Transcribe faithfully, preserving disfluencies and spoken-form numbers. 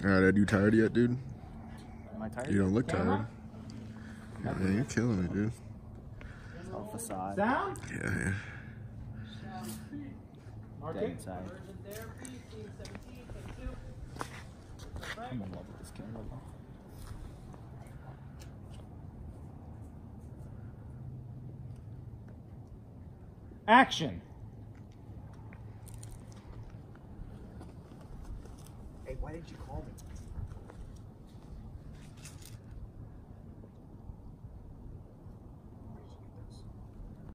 Alright, are you tired yet, dude? Am I tired? You don't look tired. Yeah, man, you're killing it, dude. It's all facade. Sound? Yeah, yeah. Dead inside. I'm in love with this camera though. Action. Hey, why didn't you call me?